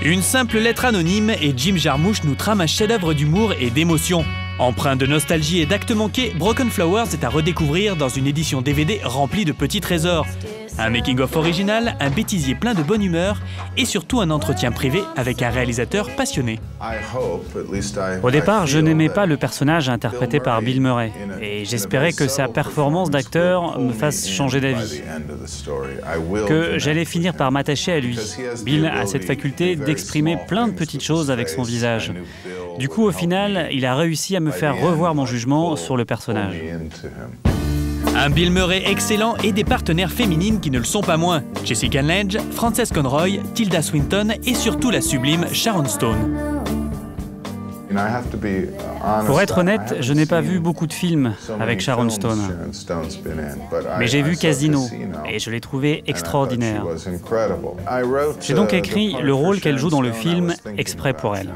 Une simple lettre anonyme et Jim Jarmusch nous trame un chef-d'œuvre d'humour et d'émotion. Empreint de nostalgie et d'actes manqués, Broken Flowers est à redécouvrir dans une édition DVD remplie de petits trésors. Un making-of original, un bêtisier plein de bonne humeur et surtout un entretien privé avec un réalisateur passionné. Au départ, je n'aimais pas le personnage interprété par Bill Murray et j'espérais que sa performance d'acteur me fasse changer d'avis, que j'allais finir par m'attacher à lui. Bill a cette faculté d'exprimer plein de petites choses avec son visage. Du coup, au final, il a réussi à me faire revoir mon jugement sur le personnage. Un Bill Murray excellent et des partenaires féminines qui ne le sont pas moins. Jessica Lange, Frances Conroy, Tilda Swinton et surtout la sublime Sharon Stone. Pour être honnête, je n'ai pas vu beaucoup de films avec Sharon Stone. Mais j'ai vu Casino et je l'ai trouvée extraordinaire. J'ai donc écrit le rôle qu'elle joue dans le film exprès pour elle.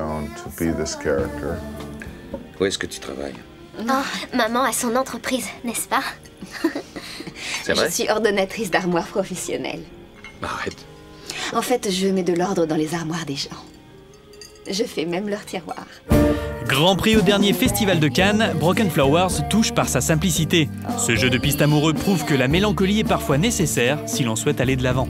Où est-ce que tu travailles? Oh, maman a son entreprise, n'est-ce pas? C'est vrai? Je suis ordonnatrice d'armoires professionnelle. Arrête. En fait, je mets de l'ordre dans les armoires des gens. Je fais même leurs tiroirs. Grand prix au dernier festival de Cannes, Broken Flowers touche par sa simplicité. Ce jeu de piste amoureux prouve que la mélancolie est parfois nécessaire si l'on souhaite aller de l'avant.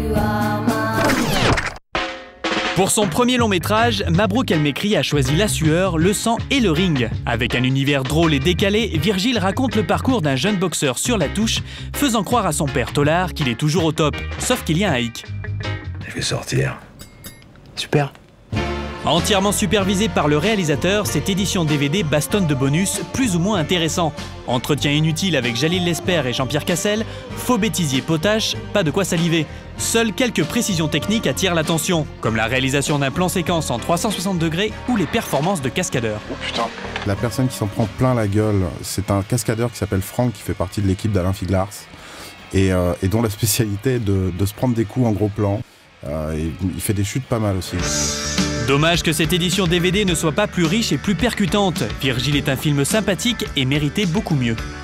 Pour son premier long métrage, Mabrouk El Mekri a choisi la sueur, le sang et le ring. Avec un univers drôle et décalé, Virgile raconte le parcours d'un jeune boxeur sur la touche, faisant croire à son père Tollard qu'il est toujours au top, sauf qu'il y a un hic. Je vais sortir. Super. Entièrement supervisé par le réalisateur, cette édition DVD bastonne de bonus plus ou moins intéressants. Entretien inutile avec Jalil Lesper et Jean-Pierre Cassel, faux bêtisier potache, pas de quoi saliver. Seules quelques précisions techniques attirent l'attention, comme la réalisation d'un plan séquence en 360 degrés ou les performances de cascadeurs. Oh putain. La personne qui s'en prend plein la gueule, c'est un cascadeur qui s'appelle Franck, qui fait partie de l'équipe d'Alain Figlars, et dont la spécialité est de se prendre des coups en gros plan. Et il fait des chutes pas mal aussi. Dommage que cette édition DVD ne soit pas plus riche et plus percutante. Virgile est un film sympathique et méritait beaucoup mieux.